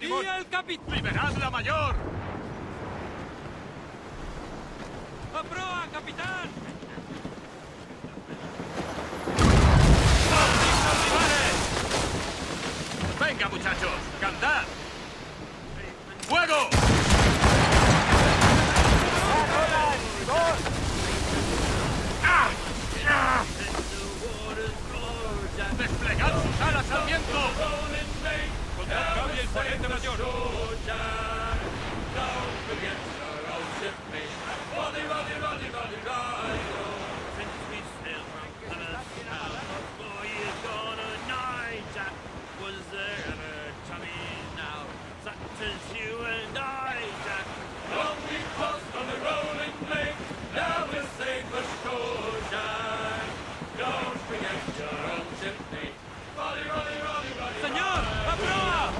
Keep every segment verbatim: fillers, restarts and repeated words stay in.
timón! ¡Y el capitán! ¡Liberad la mayor! ¡A proa, capitán! ¡Venga, muchachos! ¡Cantad! ¡Fuego! ¡Ah! ¡Ah! ¡Desplegad sus alas al viento! ¡Contrad cable el ponente mayor! ¡Señor! ¡A proa!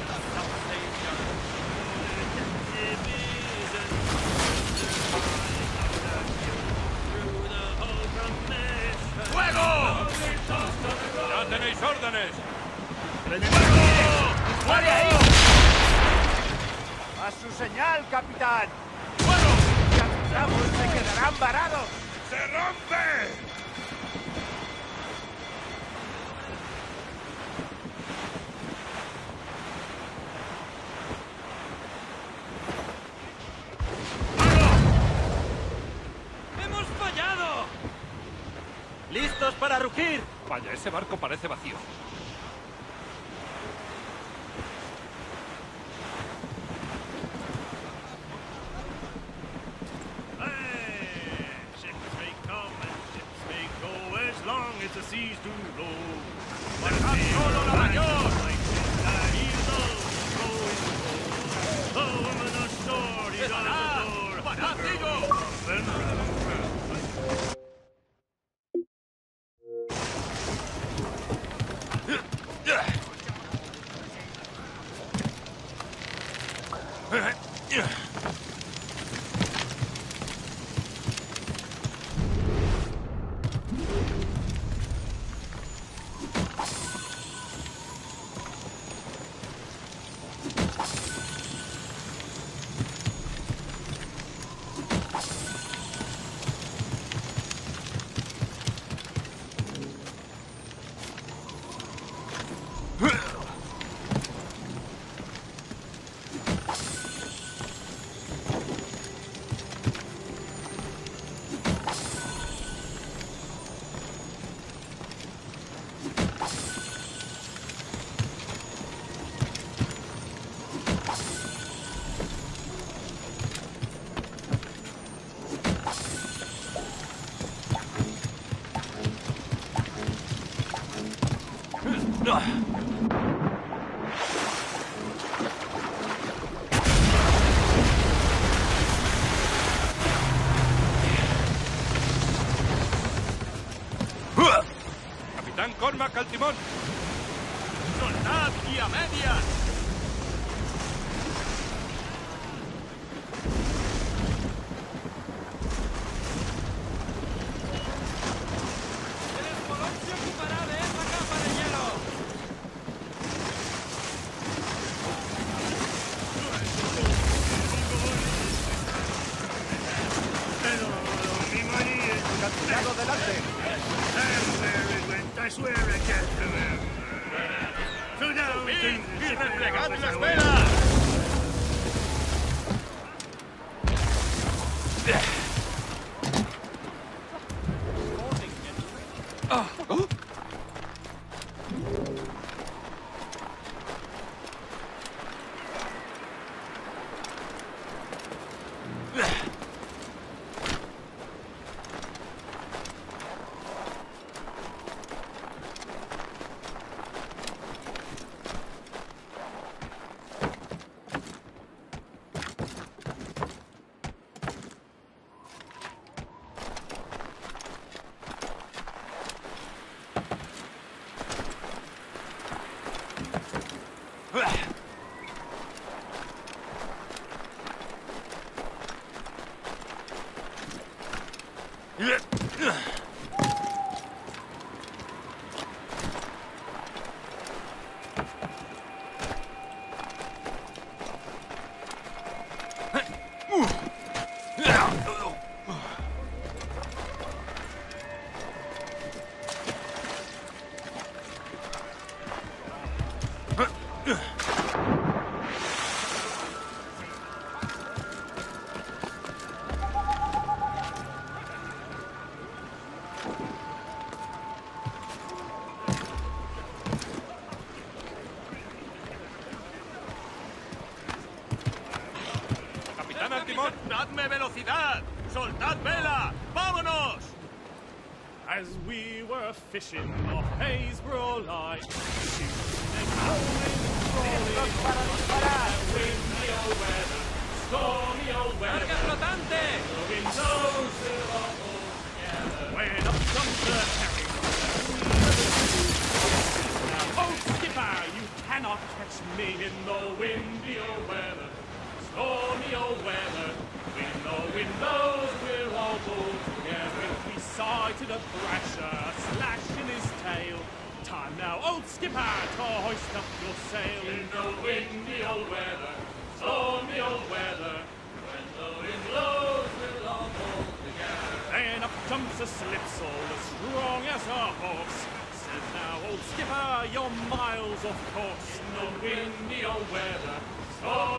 ¡Fuego! ¡Ya tenéis órdenes! ¡Fuego! ¡A su señal, capitán! ¡Fuego! ¡Si avisamos, se quedarán varados! ¡Se rompe! ¡Hemos fallado! ¡Listos para rugir! Vaya, ese barco parece vacío. ¡Solo la mayor! ¡Parad! ¡Parad, digo! ¡Capitán Cormac al timón! ¡Soltad y a medias! ¡El espolón se ocupará de esa capa de hielo! ¡Cuidado delante! ¡Subid y replegad las velas! timón! ¡Dadme velocidad! ¡Soltad vela! ¡Vámonos! As we were fishing off Haysborough Light, shooting and rolling, rolling, para disparar! windy old weather, stormy old weather, ¡Carga flotante! wind blows till all together. When up comes the herring, now, oh skipper, you cannot catch me in the windy old weather, stormy old weather. When the wind blows, we'll all pull together. We sighted a thrasher, slashing his tail. Time now, old skipper, to hoist up your sail. In the windy old weather, stormy old weather. When the wind blows, we'll all pull together. Then up jumps a slipsail, as strong as a horse. Says now, old skipper, you're miles off course. In the windy old weather, stormy.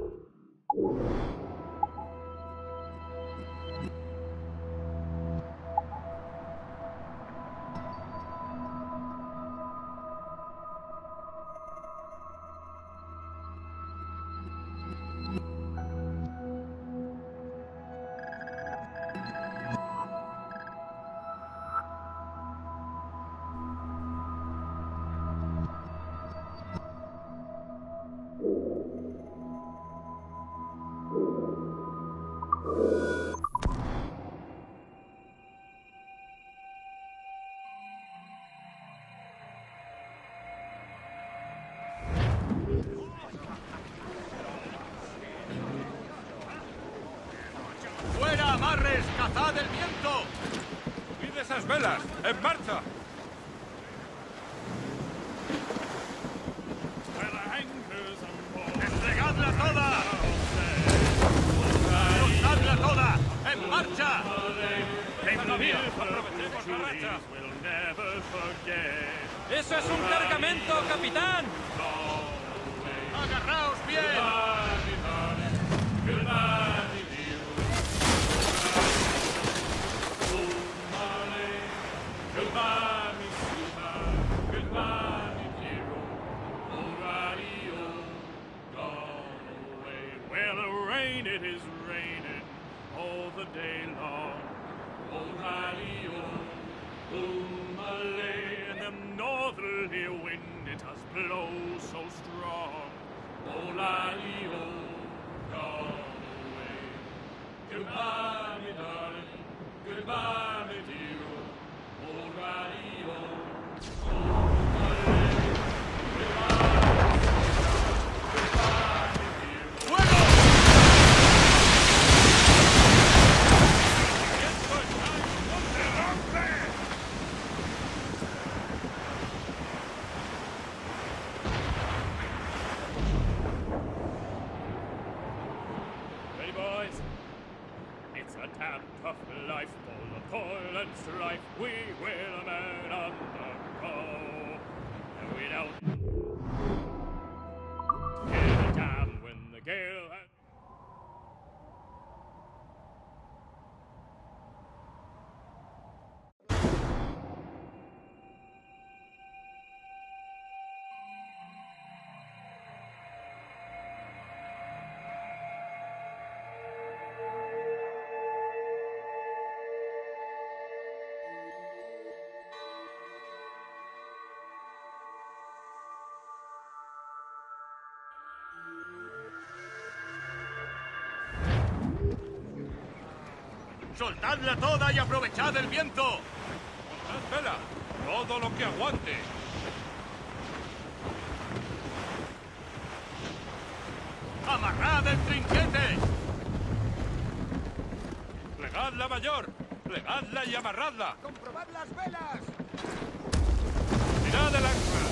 ¡Fuera, amarres! ¡Cazad el viento! ¡Mide esas velas! ¡En marcha! ¡Desplegadla toda! ¡Soltadla toda! ¡En marcha! ¡Aprovechemos la racha! ¡Eso es un cargamento, capitán! ¡Agarraos bien! Goodbye, me sweetheart. Goodbye, me hero. Alrighty, oh, gone away. Well, the rain, it is raining all the day long. Alrighty, oh, oh, my lay. And them northerly wind, it does blow so strong. Alrighty, oh, gone away. Goodbye, me darling. Goodbye, me dear. Ready, boys? It's a damn tough life, full of toil and strife. We will man undergo, and we don't give a damn when the gale has. ¡Soltadla toda y aprovechad el viento! ¡Haz vela! ¡Todo lo que aguante! ¡Amarrad el trinquete! ¡Plegadla mayor! ¡Plegadla y amarradla! ¡Comprobad las velas! ¡Tirad el ancla!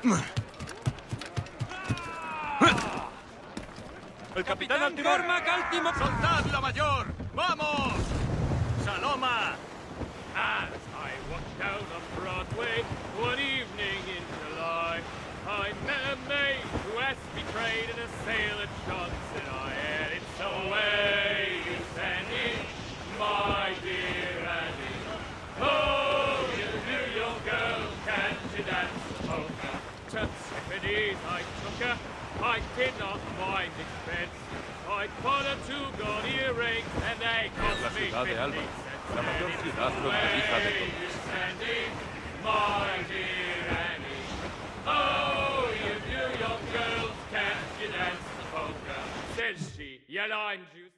¡El capitán Anticormac al timón! ¡Soltadla, mayor! ¡Vamos! ¡Saloma! As I walked down on Broadway one evening in July, I met a maid who has betrayed in a sailor Johnson. I had it so way you Sandy, my dear Annie. Oh, you New York girl, can't you dance the polka? To Tiffany's I took her, I did not mind expense. I bought her two gold earrings and they cost La me ciudad de Alba, fifty cents. la mayor ciudad fronteriza de Hey, todas. Sandy, my dear Annie. Oh, you New York girls, can't you dance the polka? Says she, your lime juice.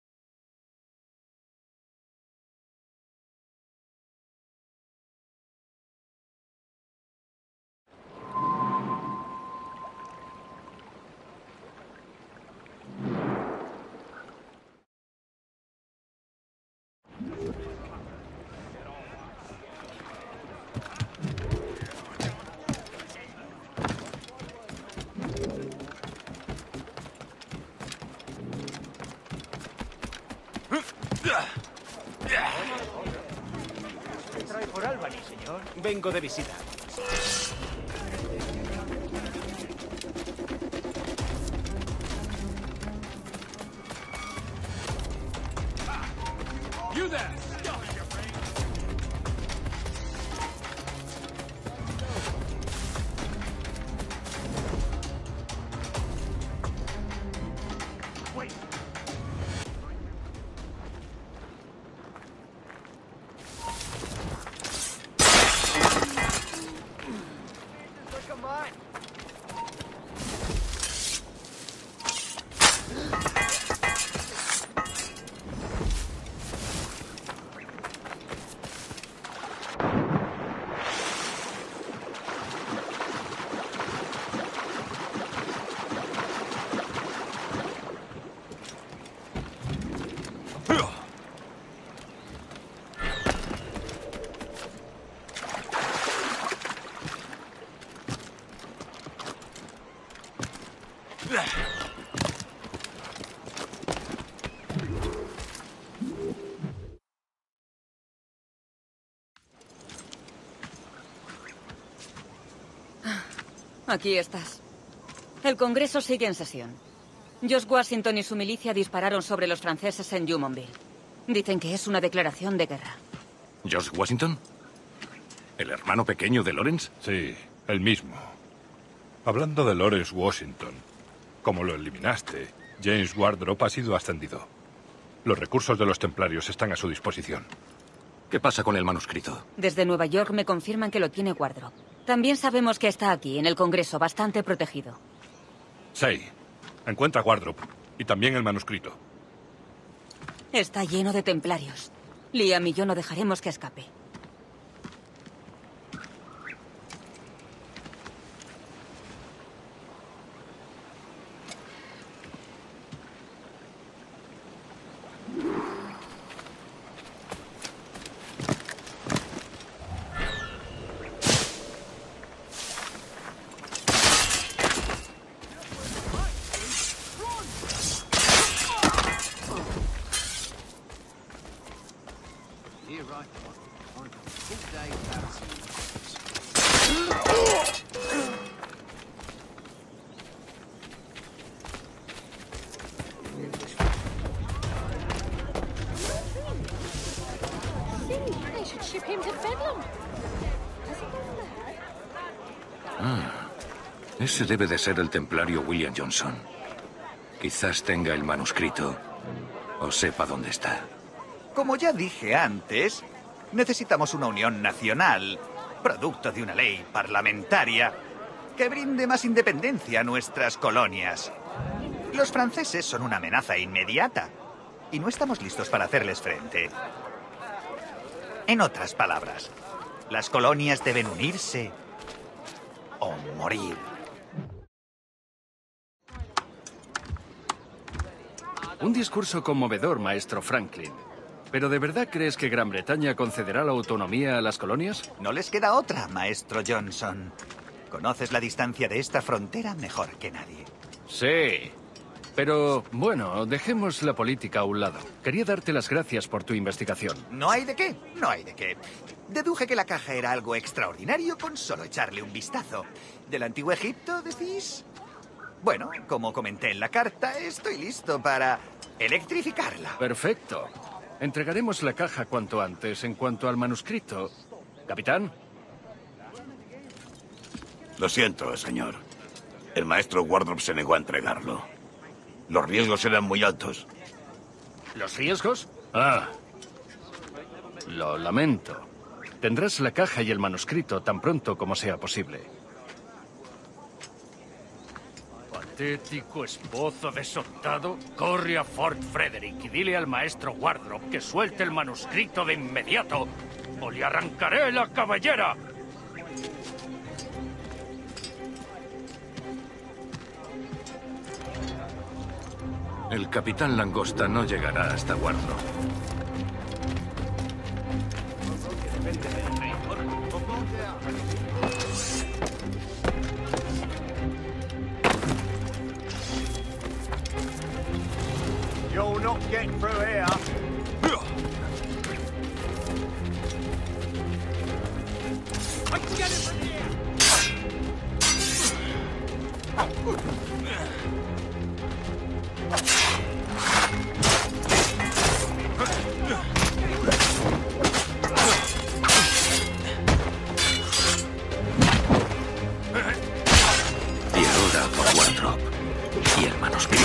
¿Qué trae por Albany, señor? Vengo de visita. You there! Come on. Aquí estás. El Congreso sigue en sesión. George Washington y su milicia dispararon sobre los franceses en Jumonville. Dicen que es una declaración de guerra. ¿George Washington? ¿El hermano pequeño de Lawrence? Sí, el mismo. Hablando de Lawrence Washington, como lo eliminaste, James Wardrop ha sido ascendido. Los recursos de los templarios están a su disposición. ¿Qué pasa con el manuscrito? Desde Nueva York me confirman que lo tiene Wardrop. También sabemos que está aquí, en el Congreso, bastante protegido. Sí, encuentra Wardrop y también el manuscrito. Está lleno de templarios. Liam y yo no dejaremos que escape. Ese debe de ser el templario William Johnson. Quizás tenga el manuscrito o sepa dónde está. Como ya dije antes, necesitamos una unión nacional, producto de una ley parlamentaria, que brinde más independencia a nuestras colonias. Los franceses son una amenaza inmediata y no estamos listos para hacerles frente. En otras palabras, las colonias deben unirse o morir. Un discurso conmovedor, maestro Franklin. ¿Pero de verdad crees que Gran Bretaña concederá la autonomía a las colonias? No les queda otra, maestro Johnson. Conoces la distancia de esta frontera mejor que nadie. Sí. Pero, bueno, dejemos la política a un lado. Quería darte las gracias por tu investigación. No hay de qué, no hay de qué. Deduje que la caja era algo extraordinario con solo echarle un vistazo. ¿Del antiguo Egipto, decís? Bueno, como comenté en la carta, estoy listo para electrificarla. Perfecto. Entregaremos la caja cuanto antes. En cuanto al manuscrito... Capitán. Lo siento, señor. El maestro Wardrop se negó a entregarlo. Los riesgos eran muy altos. ¿Los riesgos? Ah. Lo lamento. Tendrás la caja y el manuscrito tan pronto como sea posible. Patético esbozo de soldado. Corre a Fort Frederick y dile al maestro Wardrop que suelte el manuscrito de inmediato o le arrancaré la cabellera. El capitán Langosta no llegará hasta Wardrop. You're not getting through here. I can get it from here. Y ahora por Wardrop y el manuscrito.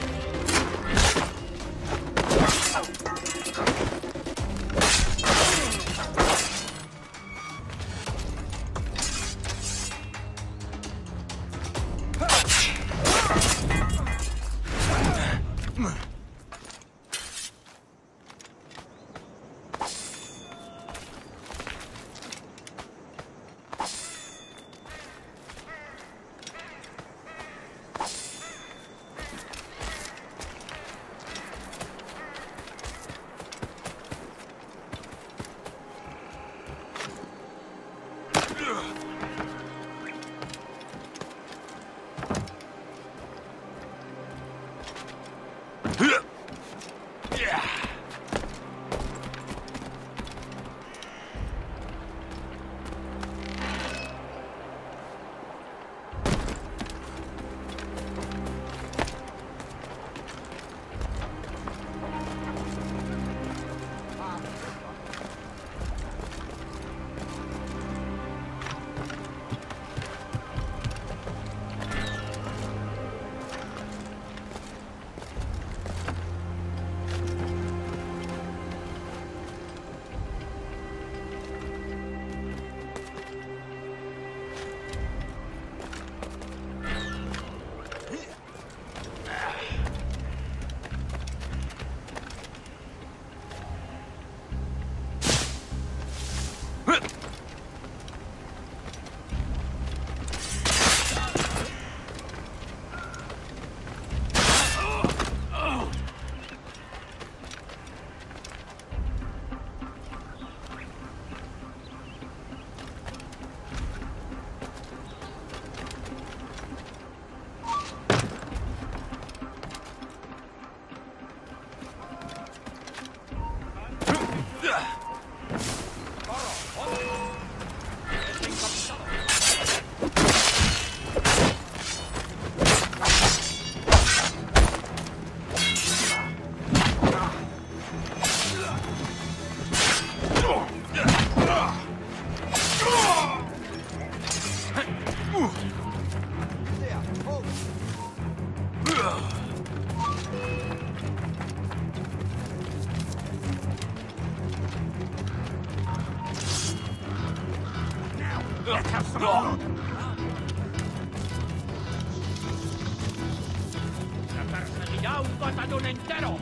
¡Se perseguirá un batallón entero!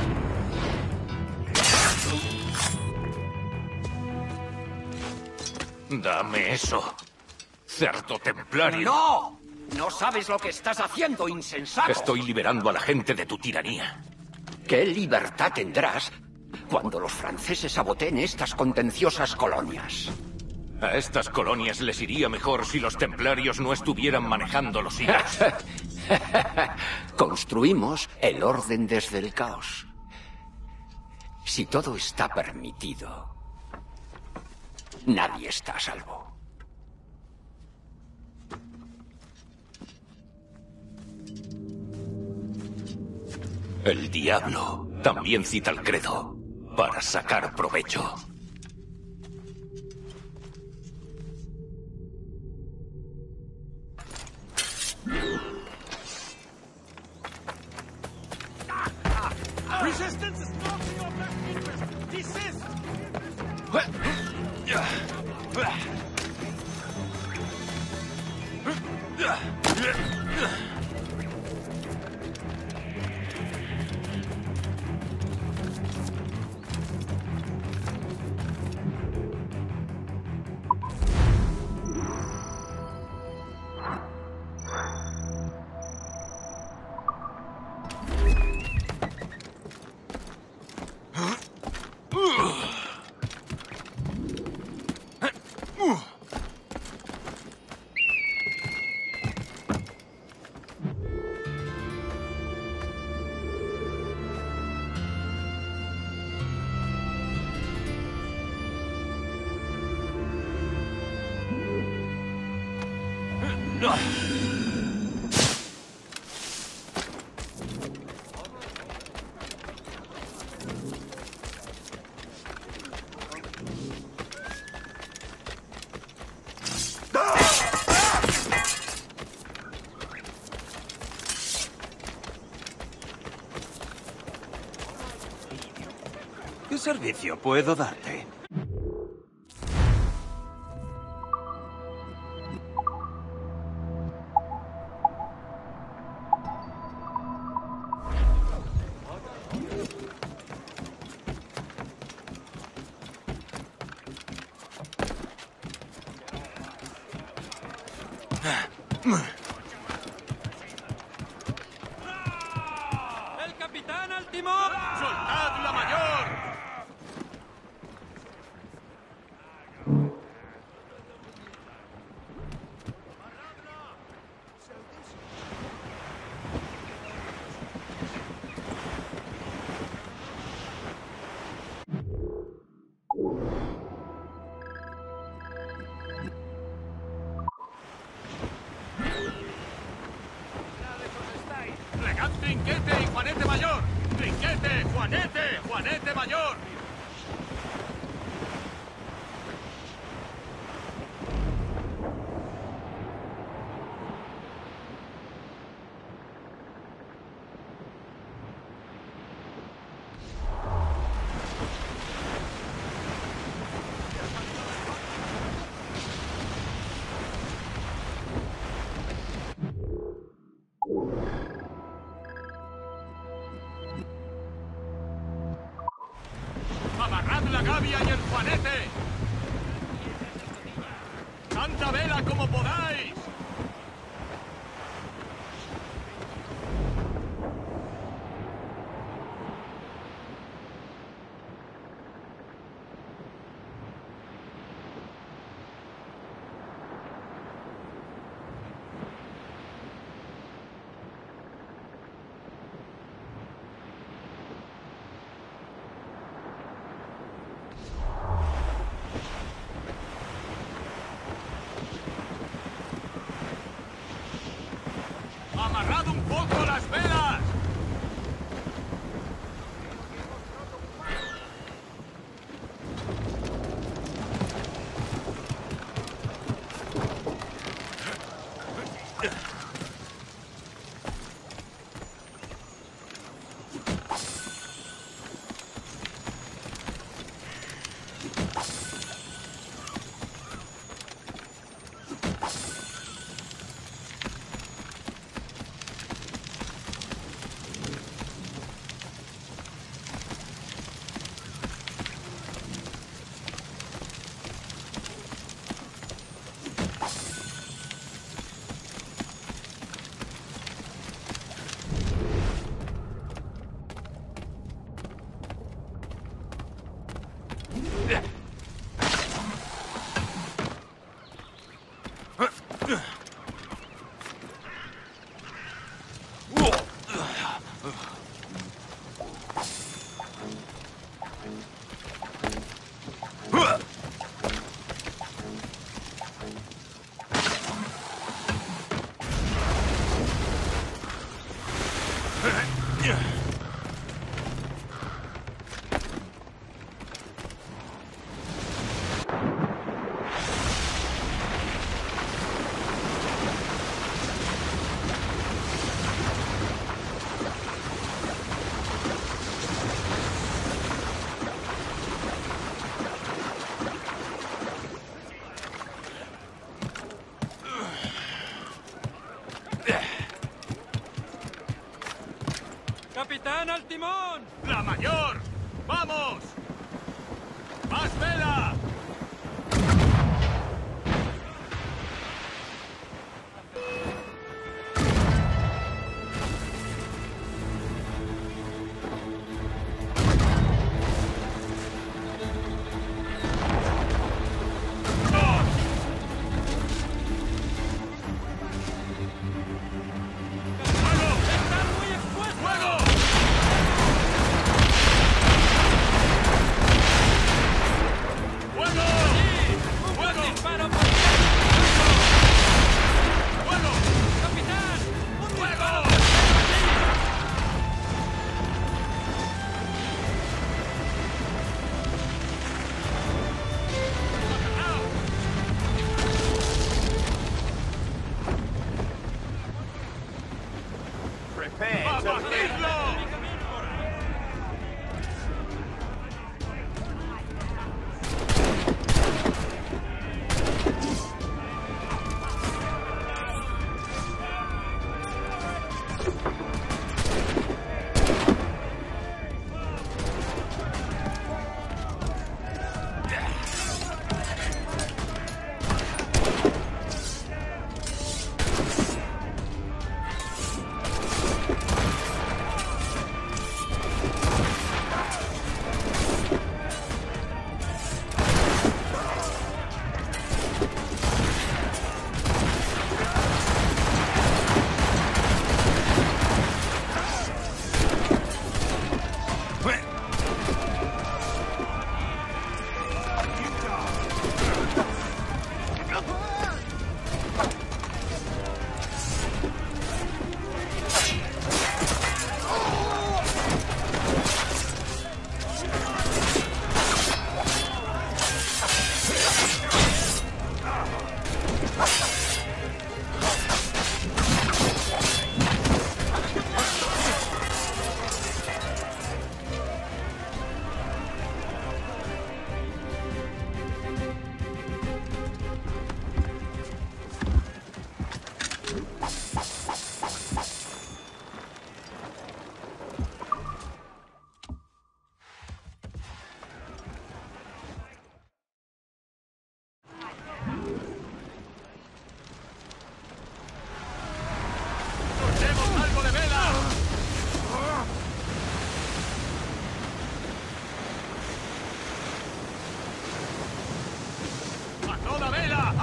Dame eso, cerdo templario. ¡No! No sabes lo que estás haciendo, insensato. Estoy liberando a la gente de tu tiranía. ¿Qué libertad tendrás cuando los franceses saboteen estas contenciosas colonias? A estas colonias les iría mejor si los templarios no estuvieran manejando los hilos. Construimos el orden desde el caos. Si todo está permitido, nadie está a salvo. El diablo también cita el credo para sacar provecho. Resistance is not in your best interest. Desist! ¿Qué servicio puedo darte? ¡El capitán al timón! ¡Soltad la mayor! ¡Plegad trinquete y juanete mayor! ¡Trinquete, juanete, juanete mayor! ¡Amarrad la gavia y el juanete! ¡Tanta vela como podáis! ¡Amarrad un poco las velas!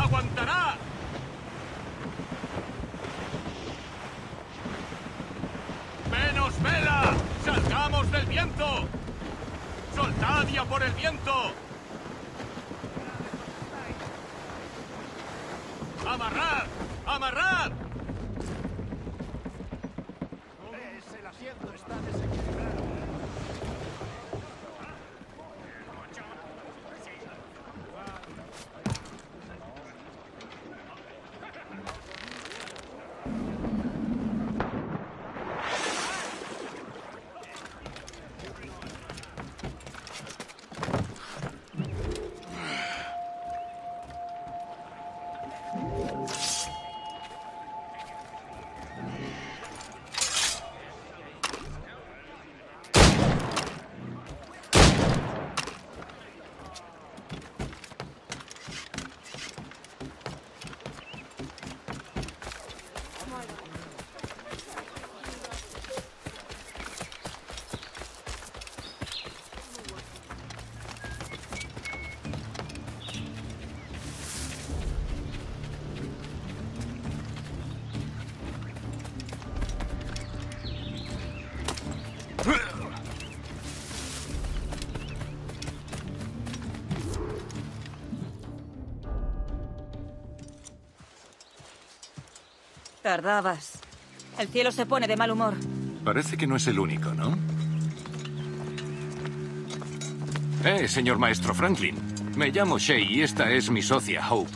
aguantará! ¡Menos vela! ¡Salgamos del viento! ¡Soltad y a por el viento! ¡Amarrad! ¡Amarrad! El asiento está desequilibrado. Tardabas. El cielo se pone de mal humor. Parece que no es el único, ¿no? Eh, señor maestro Franklin. Me llamo Shay y esta es mi socia, Hope.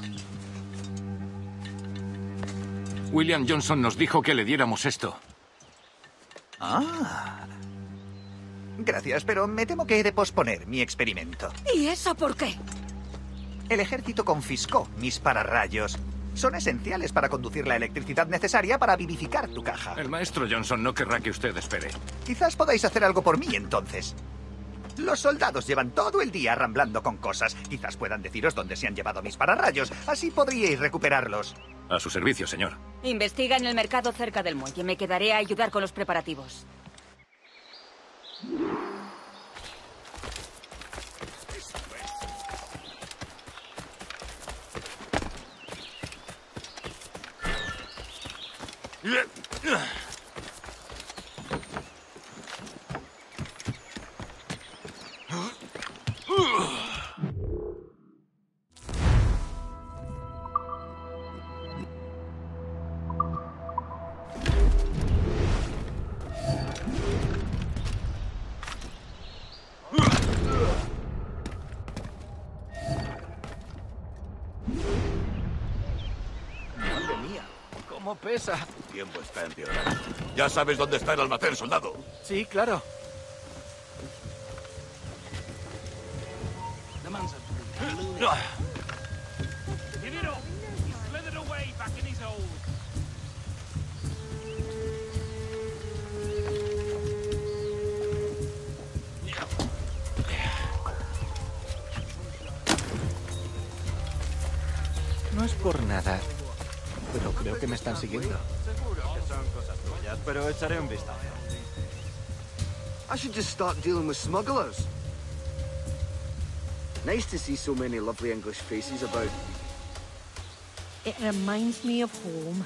William Johnson nos dijo que le diéramos esto. Ah. Gracias, pero me temo que he de posponer mi experimento. ¿Y eso por qué? El ejército confiscó mis pararrayos. Son esenciales para conducir la electricidad necesaria para vivificar tu caja. El maestro Johnson no querrá que usted espere. Quizás podáis hacer algo por mí, entonces. Los soldados llevan todo el día ramblando con cosas. Quizás puedan deciros dónde se han llevado mis pararrayos. Así podríais recuperarlos. A su servicio, señor. Investiga en el mercado cerca del muelle. Me quedaré a ayudar con los preparativos. Madre mía, cómo pesa. El tiempo está empeorando. ¿Ya sabes dónde está el almacén, soldado? Sí, claro. Give it up! He slithered away back in his hole. No es por nada, pero creo que me están siguiendo. Seguro que son cosas tuyas, pero echaré un vistazo. I should just start dealing with smugglers. Nice to see so many lovely English faces about. It reminds me of home.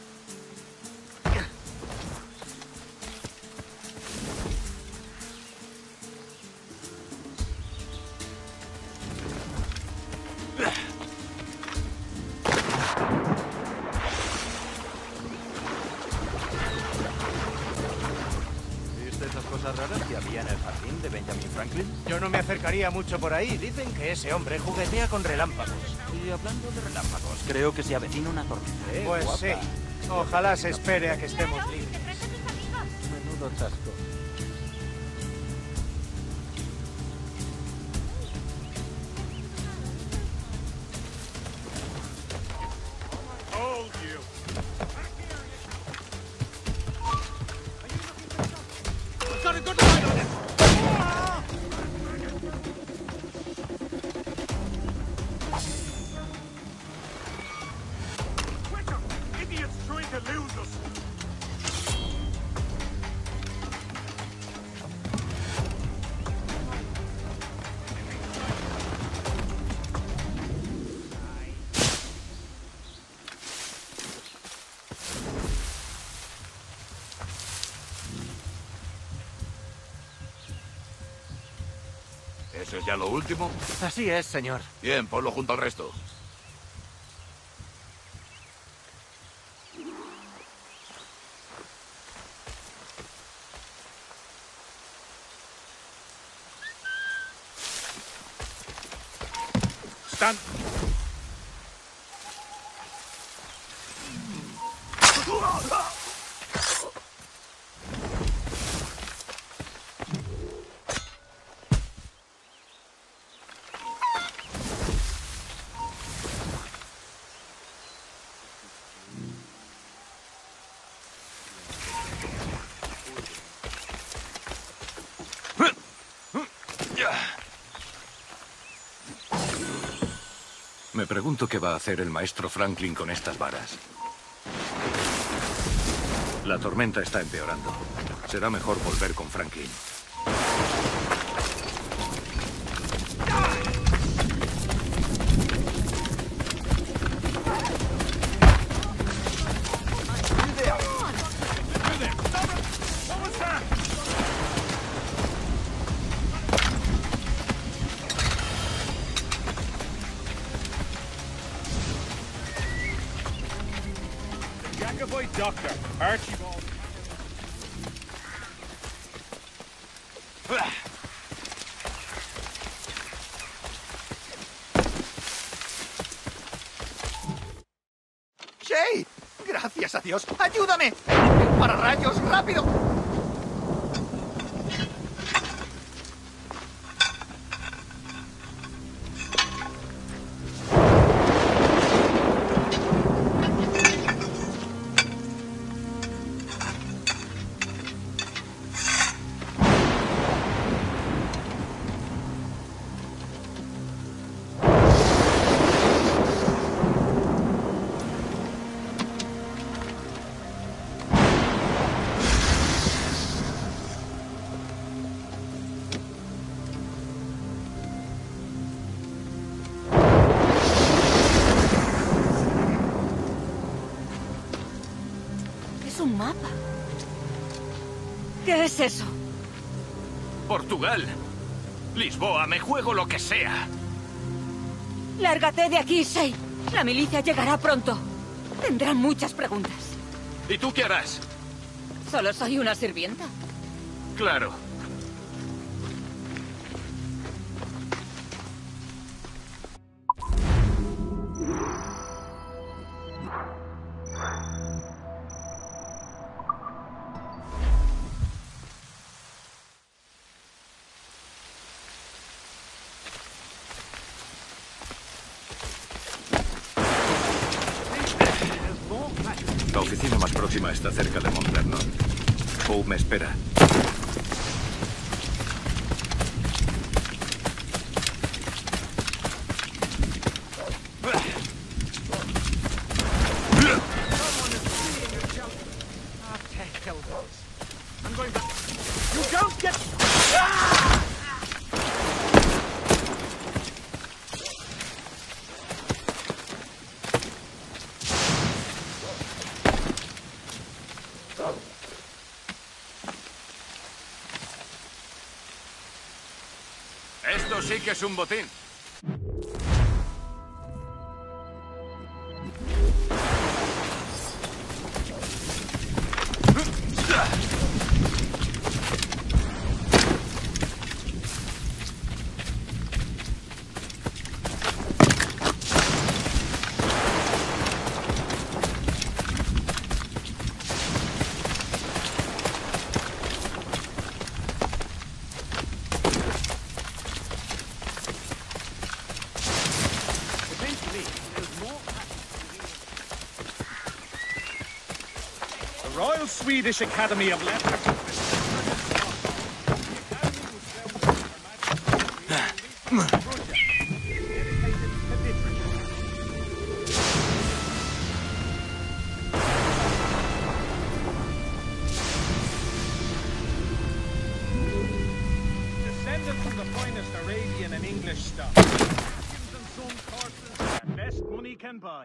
¿Viste esas cosas raras que había en el jardín de Benjamin Franklin? Yo no me acercaría mucho por ahí. Dicen que ese hombre juguetea con relámpagos. Y hablando de relámpagos, creo que se avecina una tormenta. Eh, Pues guapa. sí. Ojalá se espere a que estemos libres. Menudo chasco. Hold you! I've got a good line on him! Quicker! Idiot's trying to lose us! ¿Eso es ya lo último? Así es, señor. Bien, ponlo junto al resto. Stand. Me pregunto qué va a hacer el maestro Franklin con estas varas. La tormenta está empeorando. Será mejor volver con Franklin. Jacobite doctor, Archibald. ¡Shay! ¡Gracias a Dios! ¡Ayúdame! ¡Para rayos! ¡Rápido! Es un mapa. ¿Qué es eso? Portugal. Lisboa, me juego lo que sea. Lárgate de aquí, Shay. La milicia llegará pronto. Tendrán muchas preguntas. ¿Y tú qué harás? Solo soy una sirvienta. Claro. La oficina más próxima está cerca de Mont Vernon. Poe me espera. Esto sí que es un botín. Royal Swedish Academy of Letters. Descended from the finest Arabian and English stuff. Skins and some courses that best money can buy.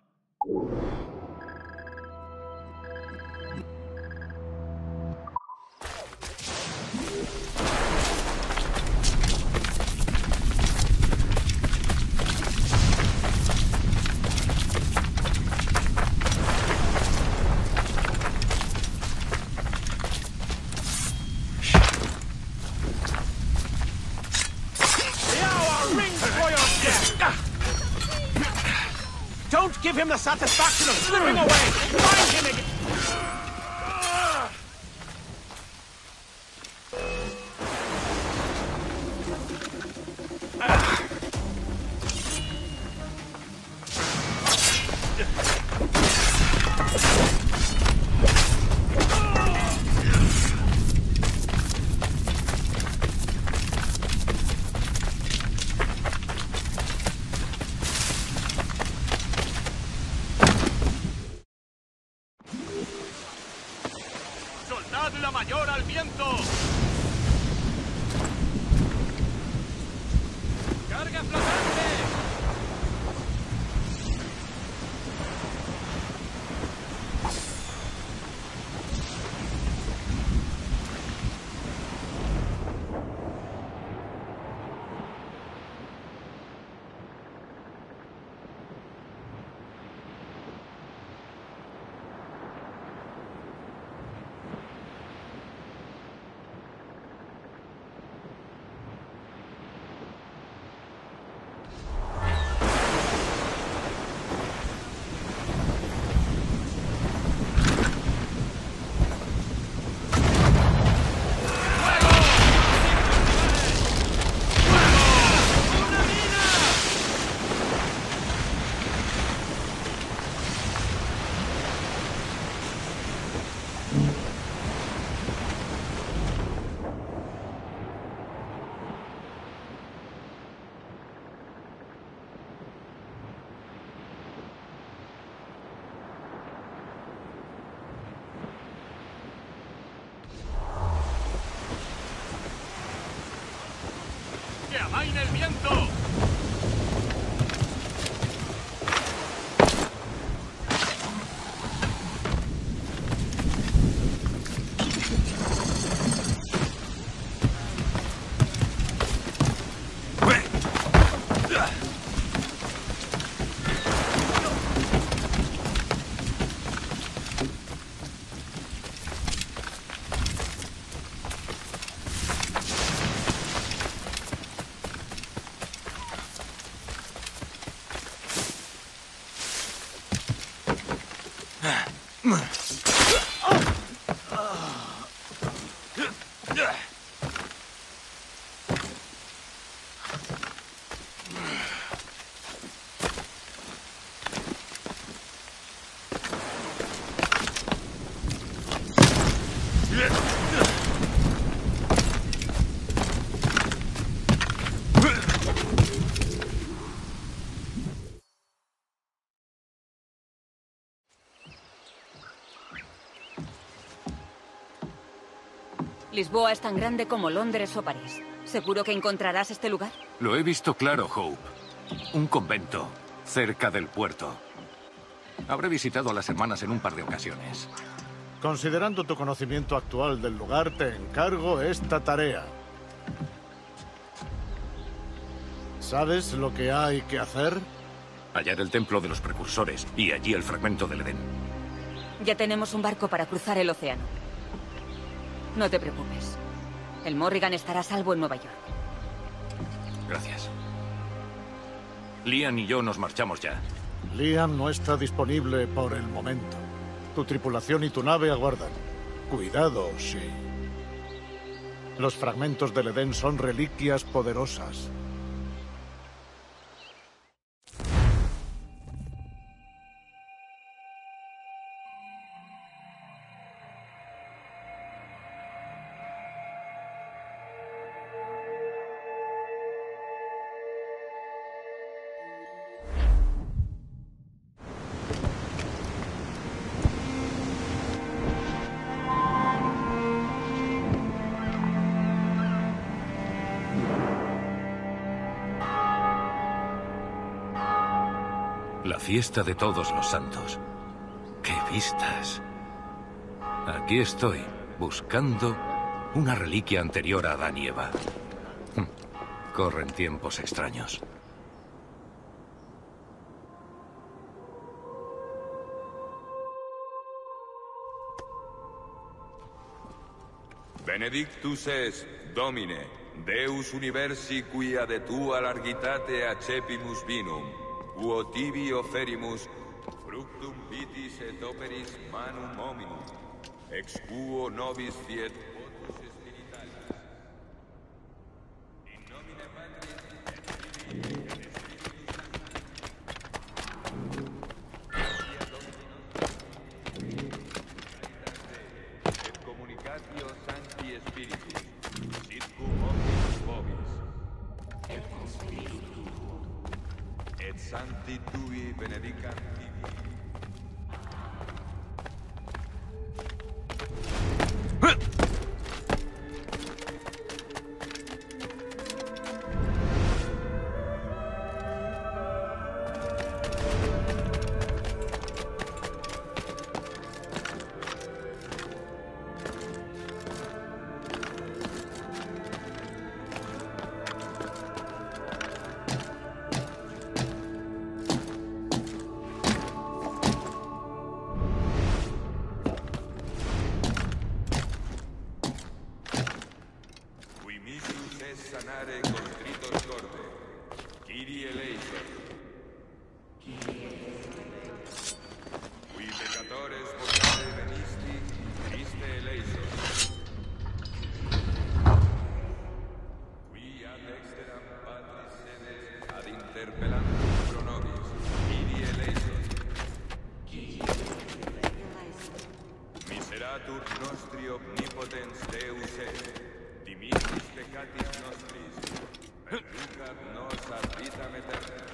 give him the satisfaction of slipping away. Find him again. ¡Soltad la mayor al viento! ¡Carga flotante! ¡Que amaine el viento! Lisboa es tan grande como Londres o París. ¿Seguro que encontrarás este lugar? Lo he visto claro, Hope. Un convento, cerca del puerto. Habré visitado a las hermanas en un par de ocasiones. Considerando tu conocimiento actual del lugar, te encargo esta tarea. ¿Sabes lo que hay que hacer? Hallar el templo de los precursores y allí el fragmento del Edén. Ya tenemos un barco para cruzar el océano. No te preocupes. El Morrigan estará a salvo en Nueva York. Gracias. Liam y yo nos marchamos ya. Liam no está disponible por el momento. Tu tripulación y tu nave aguardan. Cuidado, sí. Los fragmentos del Edén son reliquias poderosas. La fiesta de todos los santos. ¡Qué vistas! Aquí estoy, buscando una reliquia anterior a Adán y Eva. Corren tiempos extraños. Benedictus es, Domine, Deus universi quia de tua largitate accepimus vinum, uo tibi oferimus Fructum vitis et operis manum hominum. Ex quo nobis fiet votus spiritualis. In nomine Patris et Filii et Spiritus Sancti. Et communicatio Sancti Spiritus. Sitcum omnibus vobis. Et Sancti Tui benedicat tibi. Sanare contritos corde. Kyrie eleison. Qui peccatores vocare venisti, Christe eleison. Qui ad exteram Patris sedes ad interpellantum pro nobis. Kyrie eleison. Miseratur nostri omnipotens Deus est. Dimittis peccatis nostris, perducat nos ad vitam aeterna.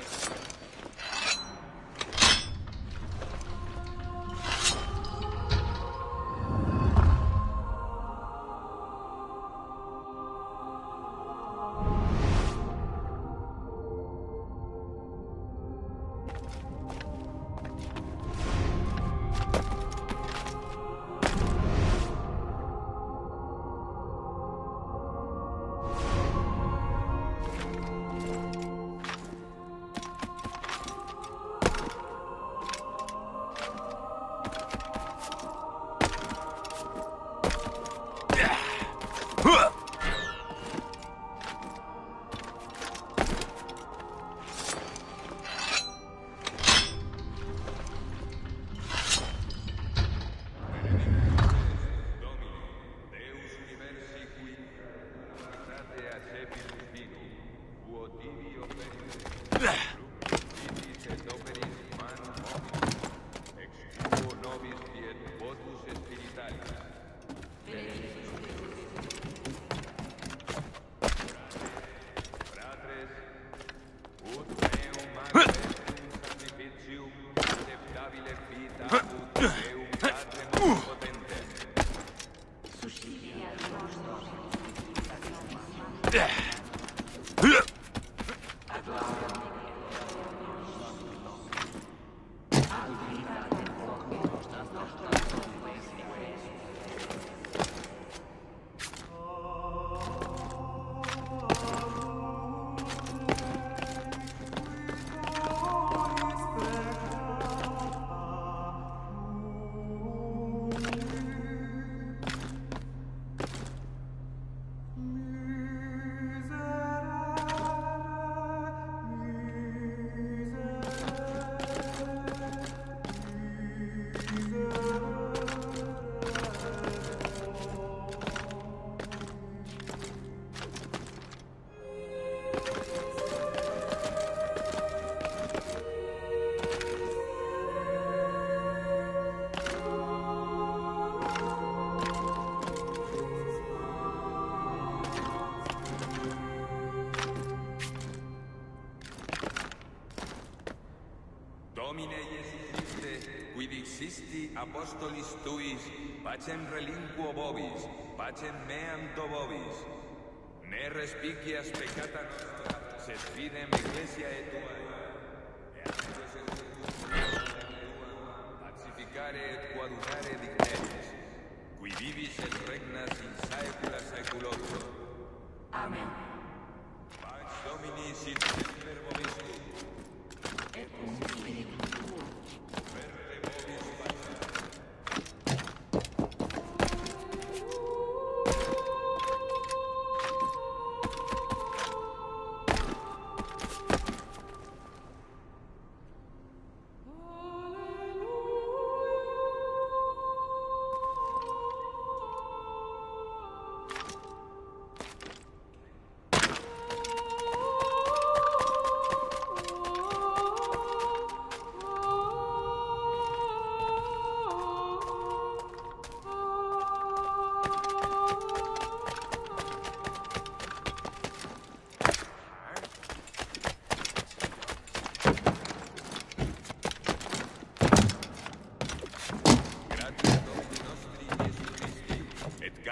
Domine Iesu Christe, quid existi apostolis tuis, pacem relinquo vobis, pacem meam to vobis. Ne respicias peccata nostra, sed fidem ecclesiae tuae. Pacificare et coadunare digneris, qui vivis et regnas in saecula saeculorum. Amen. Pax Domini sit semper vobiscum. Et cum spiritu tuo. Verte vobis pax. Alleluia.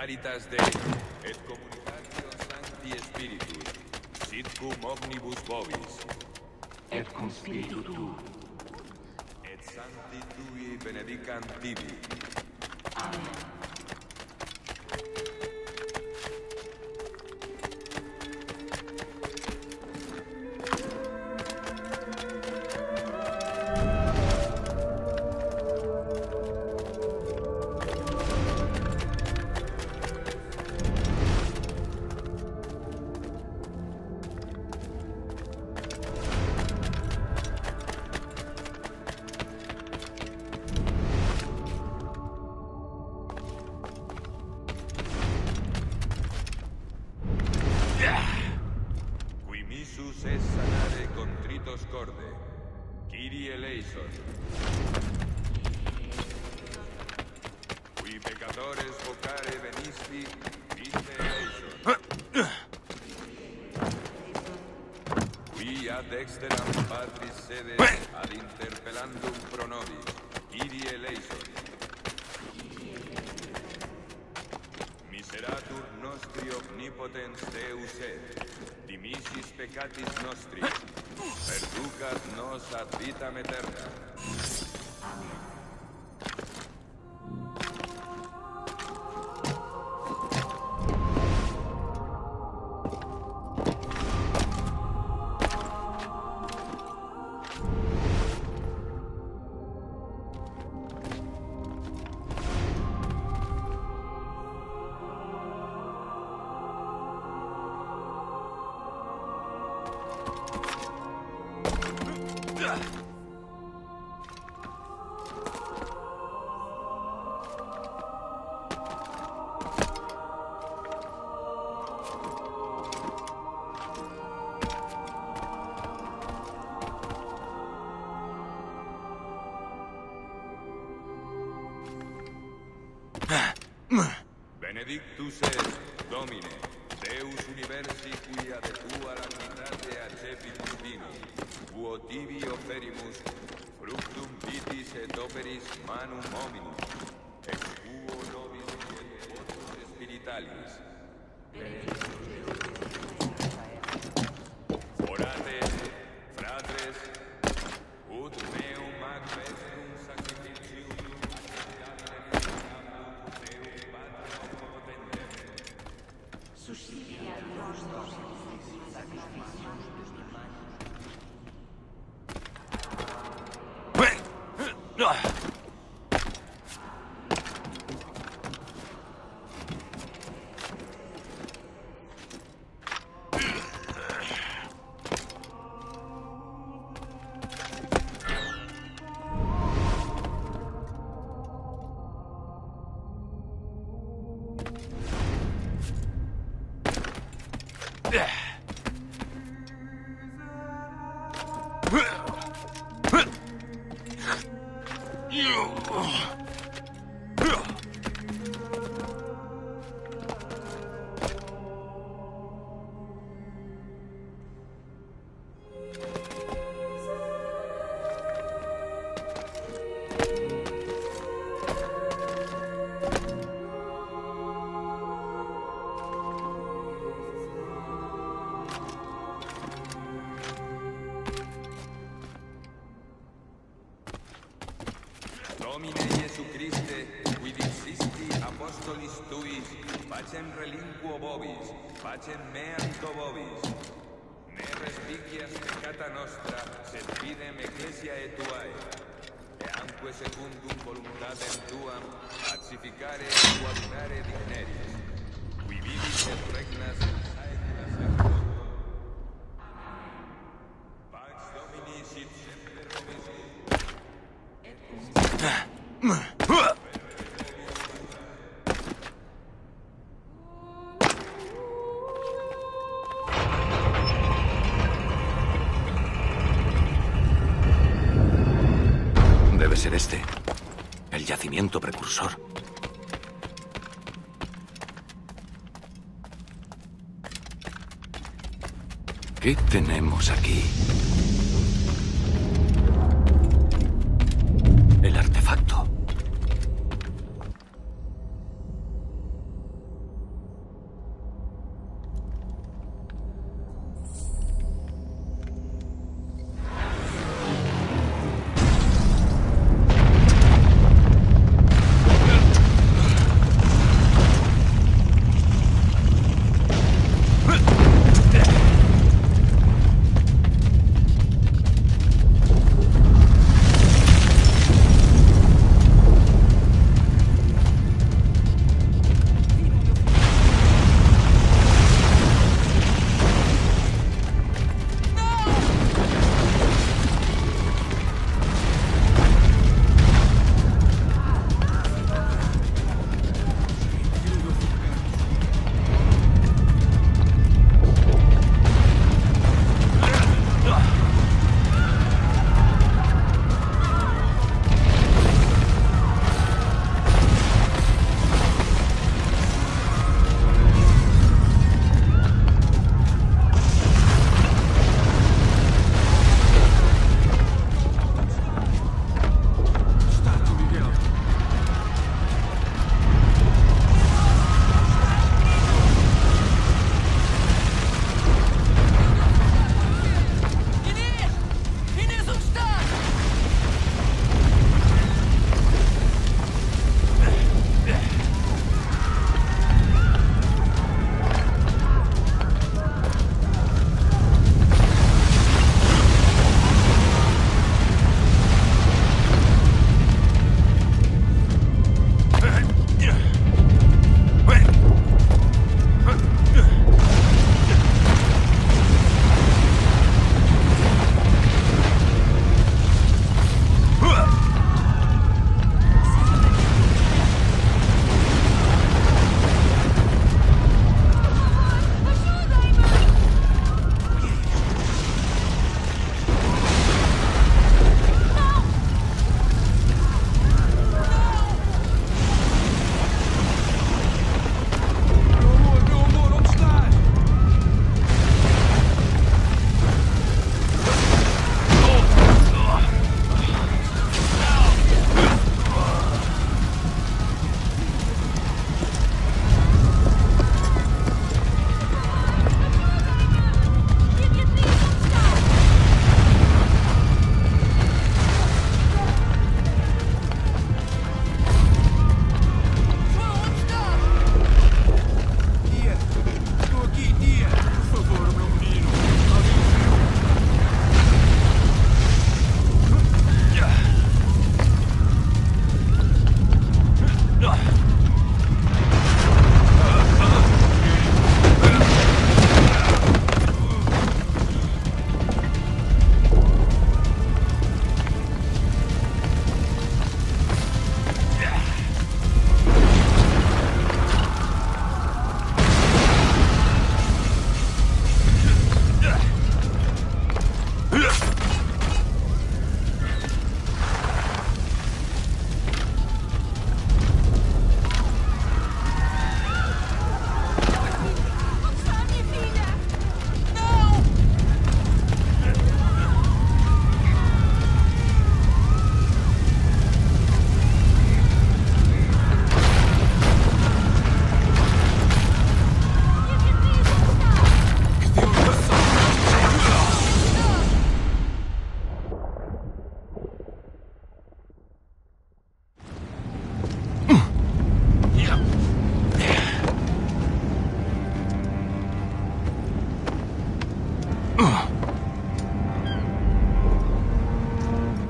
Caritas Dei, et communitatio Sancti Spiritus, sit cum omnibus vobis, et cum spiritu tu, et Sancti Tui benedicant tibi. Amen. Es sanare contritos corde, Kyrie eleison. Qui peccadores vocare venisti, vite eleison. Qui ad exteram patris sede ad interpellandum pro nobis, Kyrie eleison. Miseratur nostri omnipotens Deus et, dimissis peccatis nostri, perducat nos ad vitam aeterna. Benedictus est, Domine, Deus universi qui ad tua lactate accepit vini, quo tibi oferimus, fructum vitis et operis manum hominum, ex quo nobis et votus spiritualis. Orate, fratres, ut meum ac vestrum sacrificium Domine Iesu Christe, qui dixisti apostolis tuis, pacem relinquo vobis, pacem meanto vobis. Ne respicias peccata nostra, sed fidem ecclesiae tuae. Eamque secundum voluntatem tuam, pacificare et coadunare digneris, qui vivis et regnas in saecula saeculorum. Pax Domini sit semper vobiscum. Debe ser este, el yacimiento precursor. ¿Qué tenemos aquí? El artefacto.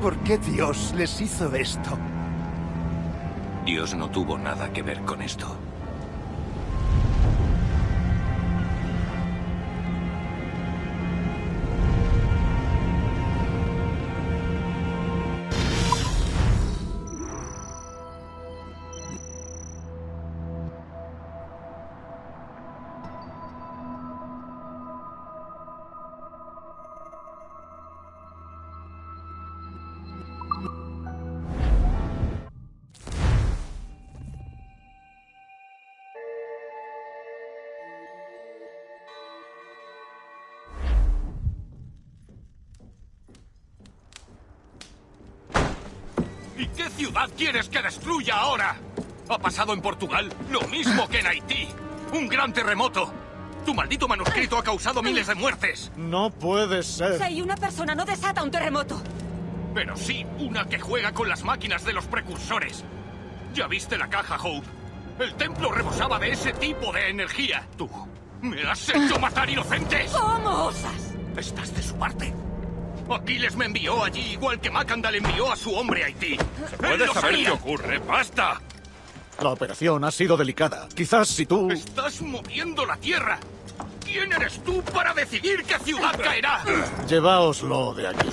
¿Por qué Dios les hizo esto? Dios no tuvo nada que ver con esto. ¿Y qué ciudad quieres que destruya ahora? Ha pasado en Portugal lo mismo que en Haití. Un gran terremoto. Tu maldito manuscrito ha causado miles de muertes. No puede ser. Si una persona no desata un terremoto. Pero sí, una que juega con las máquinas de los precursores. ¿Ya viste la caja, Hope? El templo rebosaba de ese tipo de energía. Tú me has hecho matar inocentes. ¿Cómo osas? ¿Estás de su parte? Aquiles me envió allí igual que Macandal envió a su hombre a Haití. ¿Puedes saber qué ocurre? ¡Basta! La operación ha sido delicada. Quizás si tú... ¡Estás moviendo la tierra! ¿Quién eres tú para decidir qué ciudad caerá? Lleváoslo de aquí.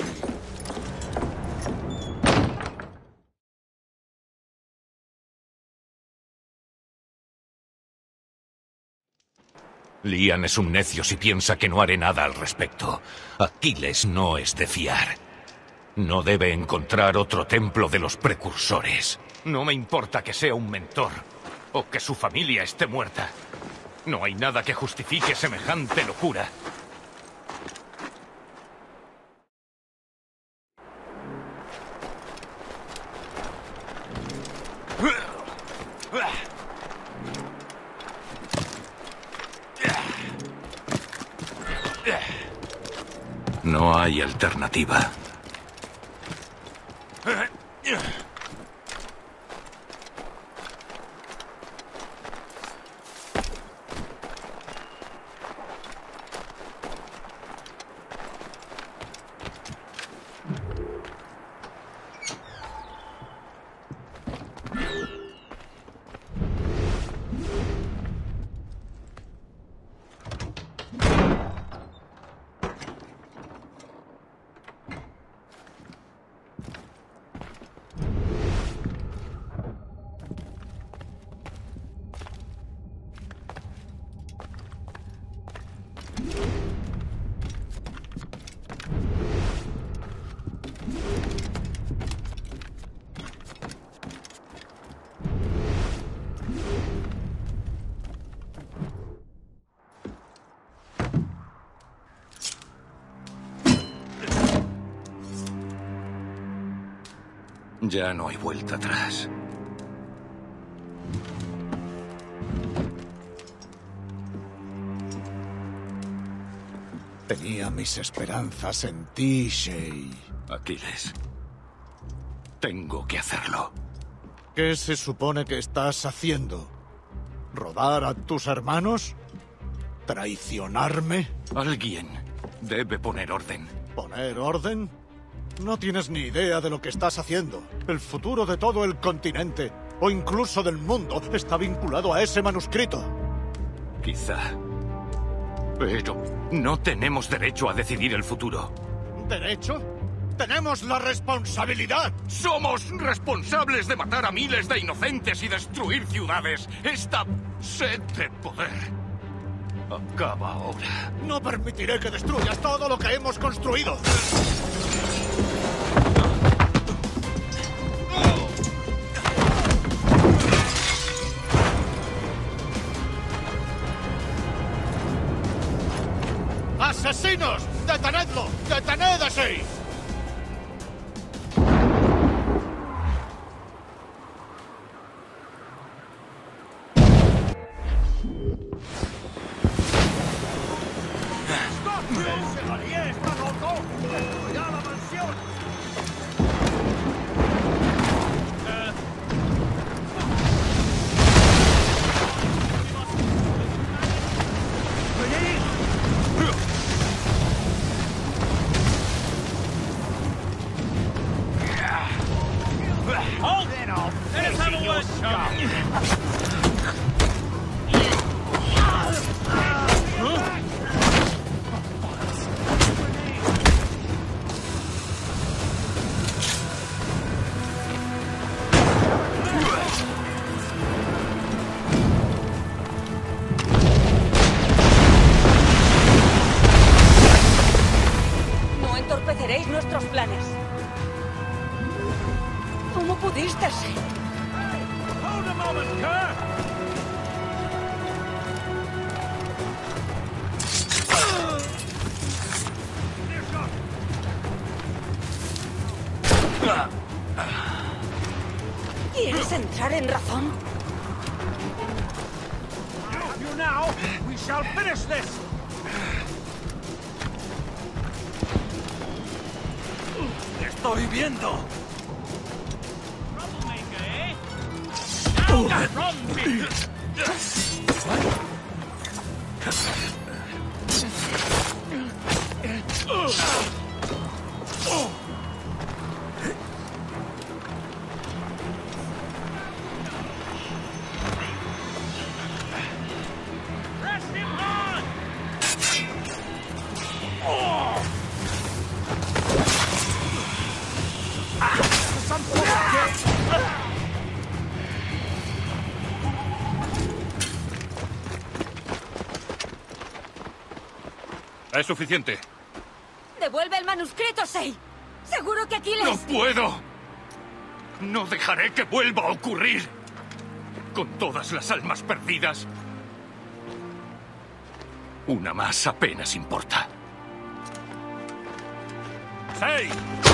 Lian es un necio si piensa que no haré nada al respecto. Aquiles no es de fiar. No debe encontrar otro templo de los precursores. No me importa que sea un mentor o que su familia esté muerta. No hay nada que justifique semejante locura. No hay alternativa. Ya no hay vuelta atrás. Tenía mis esperanzas en ti, Shay. Aquiles, tengo que hacerlo. ¿Qué se supone que estás haciendo? ¿Rodar a tus hermanos? ¿Traicionarme? Alguien debe poner orden. ¿Poner orden? No tienes ni idea de lo que estás haciendo. El futuro de todo el continente, o incluso del mundo, está vinculado a ese manuscrito. Quizá. Pero no tenemos derecho a decidir el futuro. ¿Derecho? ¡Tenemos la responsabilidad! ¡Somos responsables de matar a miles de inocentes y destruir ciudades! ¡Esta sed de poder acaba ahora! No permitiré que destruyas todo lo que hemos construido. ¡Asesinos! ¡Detenedlo! ¡Detened a Shay! No entorpeceréis nuestros planes. ¿Cómo pudiste ser? Hold a moment, Kerr! ¿Quieres entrar en razón? You now, we shall finish this! ¡Estoy viendo! Es suficiente. ¡Devuelve el manuscrito, Sei! ¡Seguro que Aquiles... ¡No puedo! No dejaré que vuelva a ocurrir. Con todas las almas perdidas, una más apenas importa. ¡Sei!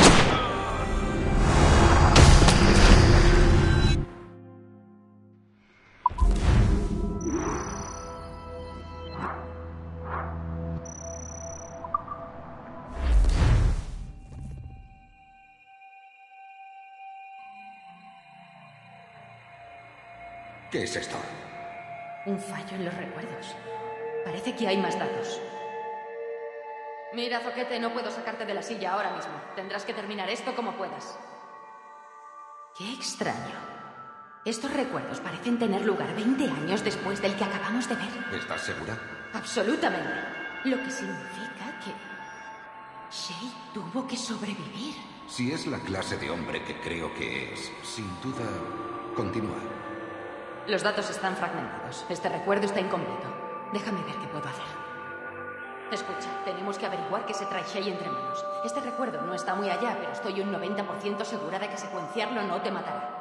¿Qué es esto? Un fallo en los recuerdos. Parece que hay más datos. Mira, Zoquete, no puedo sacarte de la silla ahora mismo. Tendrás que terminar esto como puedas. Qué extraño. Estos recuerdos parecen tener lugar veinte años después del que acabamos de ver. ¿Estás segura? Absolutamente. Lo que significa que... Shay tuvo que sobrevivir. Si es la clase de hombre que creo que es, sin duda, continúa. Los datos están fragmentados. Este recuerdo está incompleto. Déjame ver qué puedo hacer. Escucha, tenemos que averiguar qué se trae Shay entre manos. Este recuerdo no está muy allá, pero estoy un noventa por ciento segura de que secuenciarlo no te matará.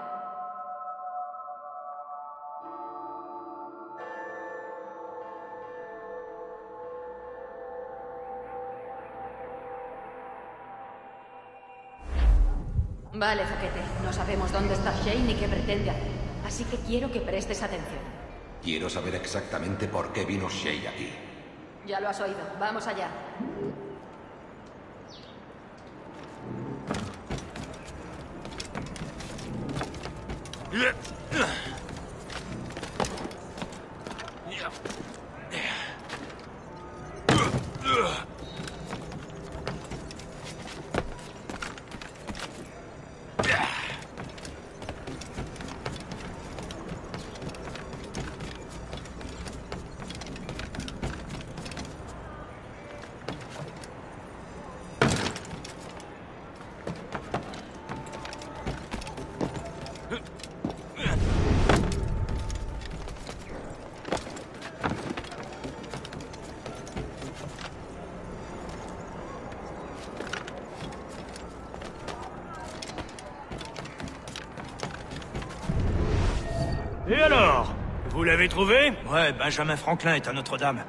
Vale, Zoquete. No sabemos dónde está Shay ni qué pretende hacer. Así que quiero que prestes atención. Quiero saber exactamente por qué vino Shay aquí. Ya lo has oído. Vamos allá. Et alors? Vous l'avez trouvé? Ouais, Benjamin Franklin est à Notre-Dame.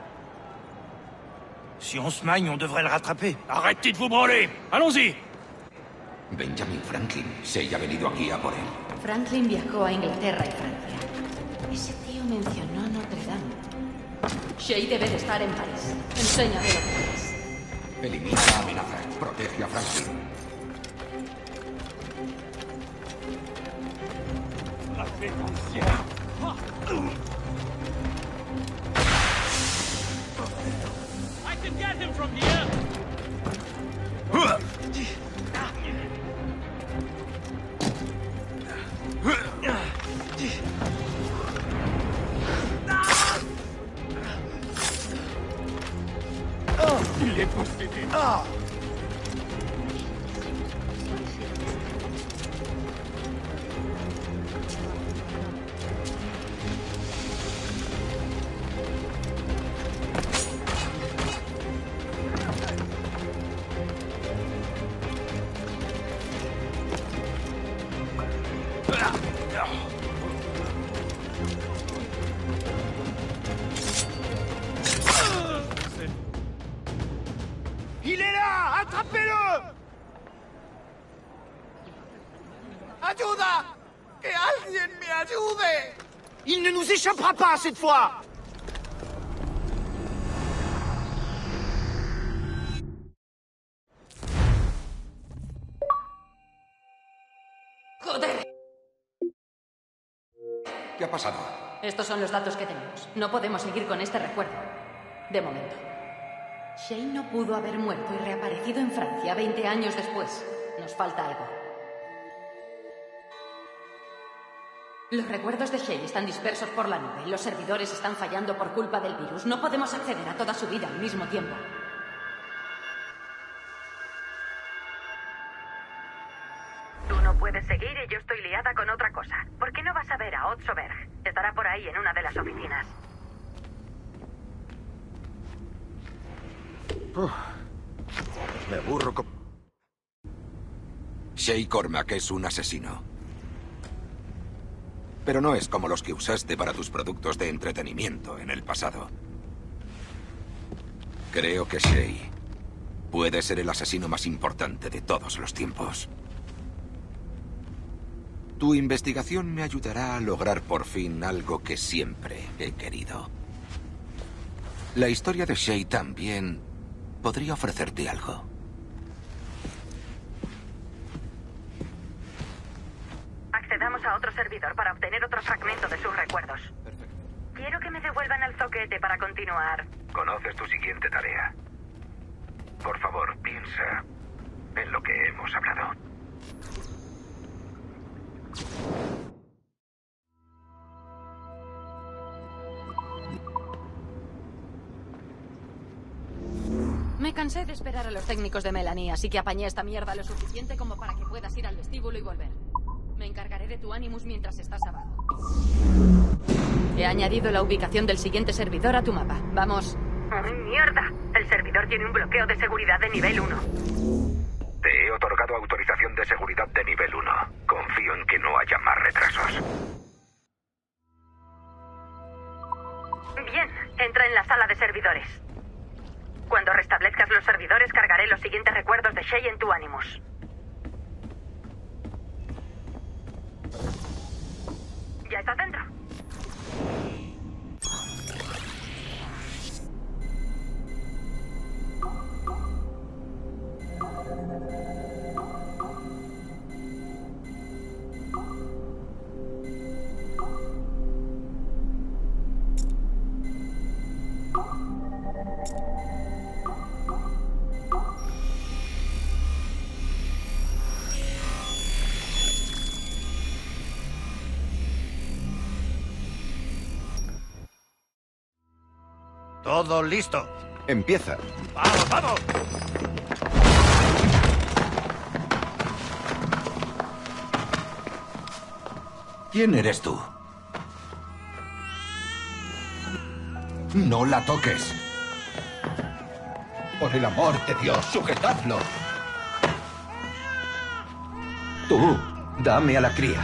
Si on se magne, on devrait le rattraper. Arrêtez de vous branler! Allons-y! Benjamin Franklin. Shay ha venido aquí a por él. Franklin viajó a Inglaterra y Francia. Ese tío mencionó Notre Dame. Shay debe de estar en París. Enséñame lo que quieres. Elimina la amenaza. Protege a Franklin. I can get him from here! ¡Ayuda! ¡Que alguien me ayude! Il ne nous échappera pas cette fois. ¡Joder! ¿Qué ha pasado? Estos son los datos que tenemos. No podemos seguir con este recuerdo. De momento. Shay no pudo haber muerto y reaparecido en Francia veinte años después. Nos falta algo. Los recuerdos de Shay están dispersos por la nube y los servidores están fallando por culpa del virus. No podemos acceder a toda su vida al mismo tiempo. Tú no puedes seguir y yo estoy liada con otra cosa. ¿Por qué no vas a ver a Otto Berg? Estará por ahí en una de las oficinas. Uf, me aburro con... Shay Cormac es un asesino. Pero no es como los que usaste para tus productos de entretenimiento en el pasado. Creo que Shay puede ser el asesino más importante de todos los tiempos. Tu investigación me ayudará a lograr por fin algo que siempre he querido. La historia de Shay también podría ofrecerte algo. Accedamos a otro servidor para obtener otro fragmento de sus recuerdos. Quiero que me devuelvan el zoquete para continuar. Conoces tu siguiente tarea. Por favor, piensa en lo que hemos hablado. Me cansé de esperar a los técnicos de Melanie, así que apañé esta mierda lo suficiente como para que puedas ir al vestíbulo y volver. Me encargaré de tu Animus mientras estás abajo. He añadido la ubicación del siguiente servidor a tu mapa. Vamos. ¡Ay, mierda! El servidor tiene un bloqueo de seguridad de nivel uno. Te he otorgado autorización de seguridad de nivel uno. Confío en que no haya más retrasos. Bien, entra en la sala de servidores. Cuando restablezcas los servidores, cargaré los siguientes recuerdos de Shay en tu Animus. ¿Ya estás dentro? Todo listo. Empieza. ¡Vamos, vamos! ¿Quién eres tú? No la toques. Por el amor de Dios, sujetadlo. Tú, dame a la cría.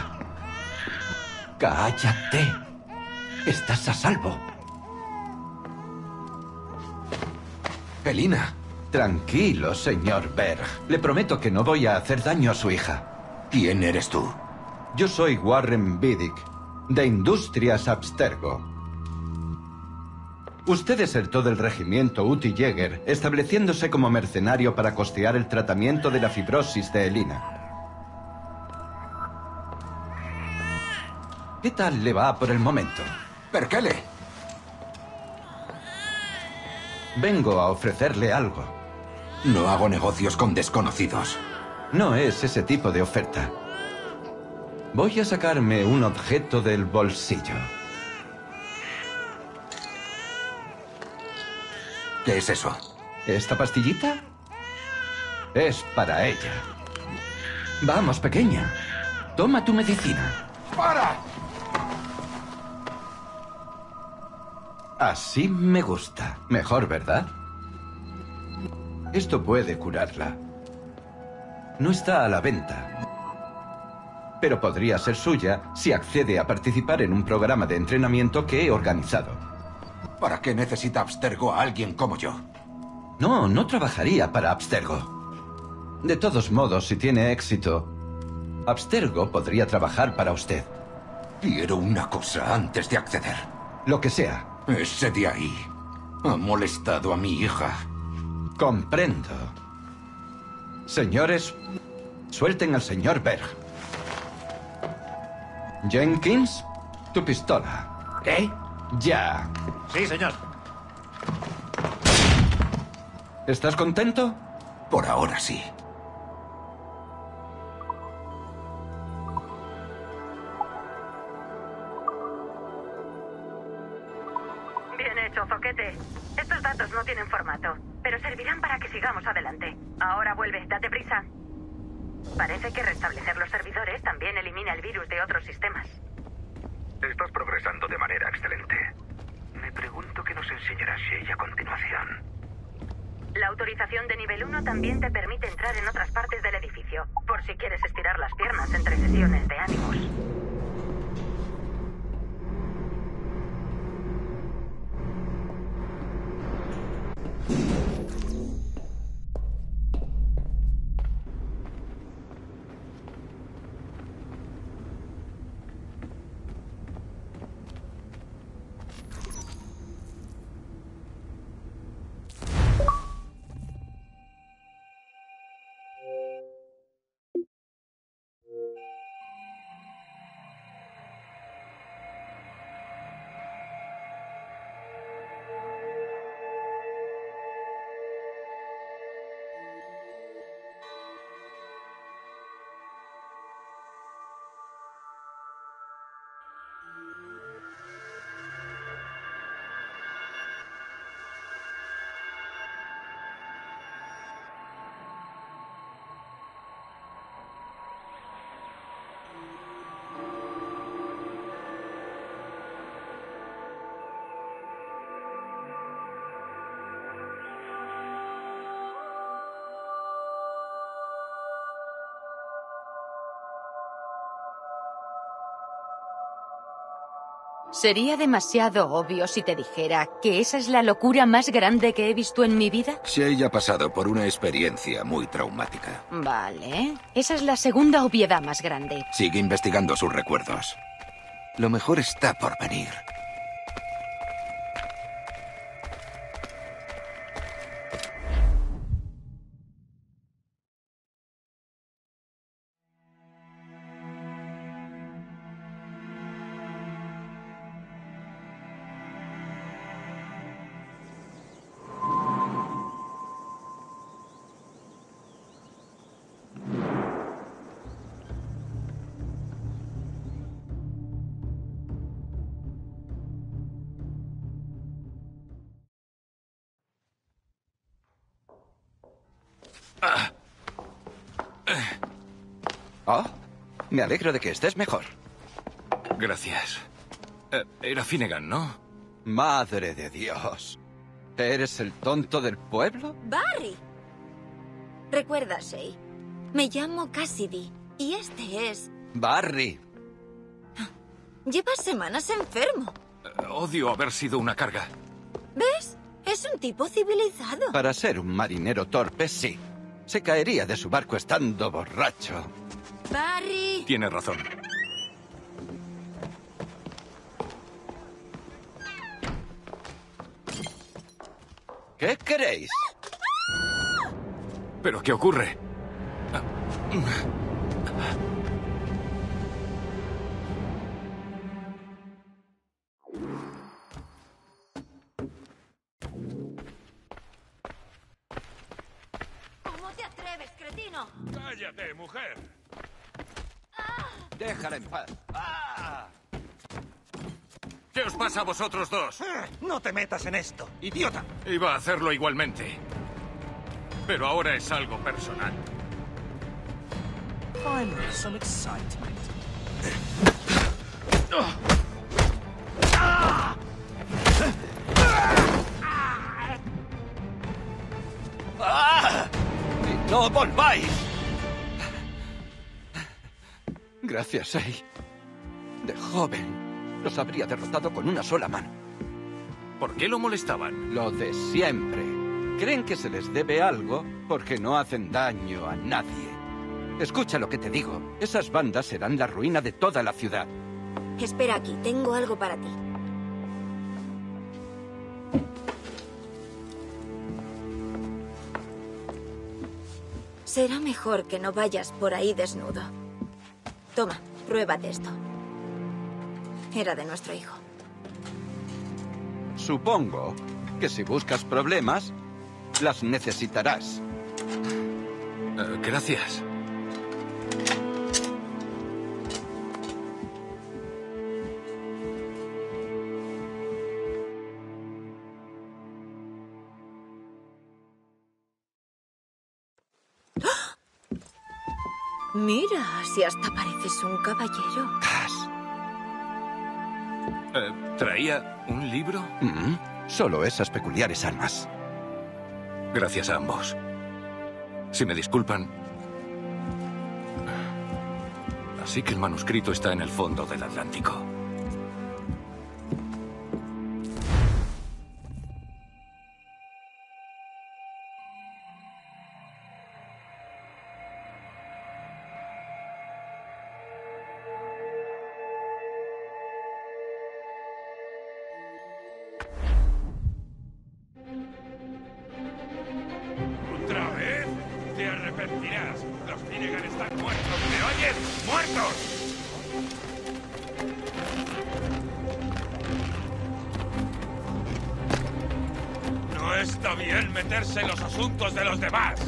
Cállate. Estás a salvo. Elina. Tranquilo, señor Berg. Le prometo que no voy a hacer daño a su hija. ¿Quién eres tú? Yo soy Warren Vidic, de Industrias Abstergo. Usted desertó del regimiento Uti Jäger, estableciéndose como mercenario para costear el tratamiento de la fibrosis de Elina. ¿Qué tal le va por el momento? Perkele. Vengo a ofrecerle algo. No hago negocios con desconocidos. No es ese tipo de oferta. Voy a sacarme un objeto del bolsillo. ¿Qué es eso? ¿Esta pastillita? Es para ella. Vamos, pequeña. Toma tu medicina. ¡Para! Así me gusta. Mejor, ¿verdad? Esto puede curarla. No está a la venta. Pero podría ser suya si accede a participar en un programa de entrenamiento que he organizado. ¿Para qué necesita Abstergo a alguien como yo? No, no trabajaría para Abstergo. De todos modos, si tiene éxito, Abstergo podría trabajar para usted. Quiero una cosa antes de acceder. Lo que sea. Ese de ahí ha molestado a mi hija. Comprendo. Señores, suelten al señor Berg. Jenkins, tu pistola. ¿Qué? Ya. Sí, señor. ¿Estás contento? Por ahora sí. Bien hecho, Zoquete. Estos datos no tienen formato, pero servirán para que sigamos adelante. Ahora vuelve, date prisa. Parece que restablecer los servidores también elimina el virus de otros sistemas. Estás progresando de manera excelente. Me pregunto qué nos enseñará Shay a continuación. La autorización de nivel uno también te permite entrar en otras partes del edificio, por si quieres estirar las piernas entre sesiones de ánimos. ¿Sería demasiado obvio si te dijera que esa es la locura más grande que he visto en mi vida? Shay ha pasado por una experiencia muy traumática. Vale. Esa es la segunda obviedad más grande. Sigue investigando sus recuerdos. Lo mejor está por venir. Oh, me alegro de que estés mejor. Gracias. Eh, era Finnegan, ¿no? Madre de Dios. ¿Eres el tonto del pueblo? Barry. Recuerda, Shay. Me llamo Cassidy y este es... Barry. Llevas semanas enfermo. Eh, odio haber sido una carga. ¿Ves? Es un tipo civilizado. Para ser un marinero torpe, sí. Se caería de su barco estando borracho. Barry. Tiene razón. ¿Qué queréis? ¿Pero qué ocurre? ¿Cómo te atreves, cretino? ¡Cállate, mujer! Déjala en paz. ¡Ah! ¿Qué os pasa a vosotros dos? No te metas en esto, idiota. Iba a hacerlo igualmente. Pero ahora es algo personal. Finally, some excitement. ¡Ah! ¡No volváis! Gracias, Shay. De joven, los habría derrotado con una sola mano. ¿Por qué lo molestaban? Lo de siempre. Creen que se les debe algo porque no hacen daño a nadie. Escucha lo que te digo. Esas bandas serán la ruina de toda la ciudad. Espera aquí, tengo algo para ti. Será mejor que no vayas por ahí desnudo. Toma, pruébate esto. Era de nuestro hijo. Supongo que si buscas problemas, las necesitarás. Uh, gracias. Mira, si hasta pareces un caballero. Uh, ¿Traía un libro? Mm, solo esas peculiares armas. Gracias a ambos. Si me disculpan... Así que el manuscrito está en el fondo del Atlántico. ¿Otra vez? Te arrepentirás. Los Finnegan están muertos. ¿Me oyes? ¡Muertos! No está bien meterse en los asuntos de los demás.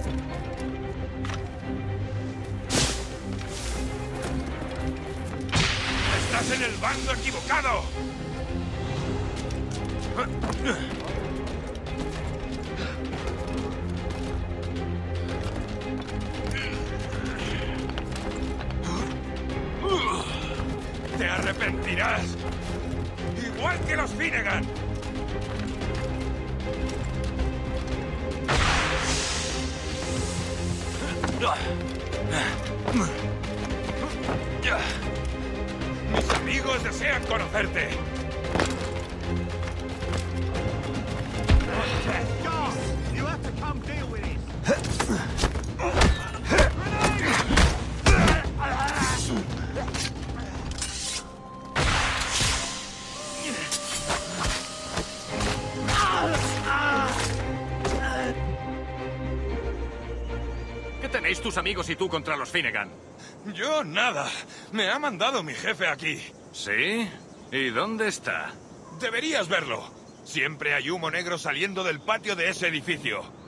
Estás en el bando equivocado. Te arrepentirás. Igual que los Finnegan. Mis amigos desean conocerte. You have to come deal with it. ¿Qué tenéis tus amigos y tú contra los Finnegan? Yo nada. Me ha mandado mi jefe aquí. ¿Sí? ¿Y dónde está? Deberías verlo. Siempre hay humo negro saliendo del patio de ese edificio.